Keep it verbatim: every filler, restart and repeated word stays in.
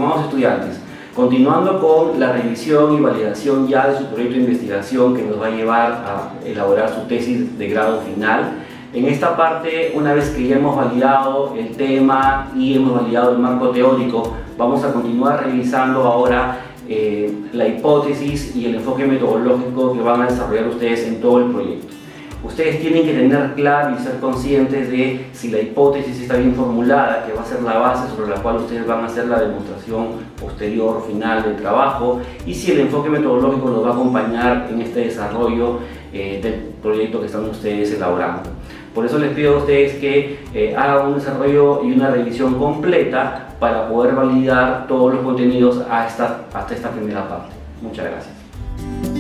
estimados estudiantes, continuando con la revisión y validación ya de su proyecto de investigación que nos va a llevar a elaborar su tesis de grado final. En esta parte, una vez que ya hemos validado el tema y hemos validado el marco teórico, vamos a continuar revisando ahora eh, la hipótesis y el enfoque metodológico que van a desarrollar ustedes en todo el proyecto. Ustedes tienen que tener claro y ser conscientes de si la hipótesis está bien formulada, que va a ser la base sobre la cual ustedes van a hacer la demostración posterior, final del trabajo, y si el enfoque metodológico los va a acompañar en este desarrollo eh, del proyecto que están ustedes elaborando. Por eso les pido a ustedes que eh, hagan un desarrollo y una revisión completa para poder validar todos los contenidos hasta, hasta esta primera parte. Muchas gracias.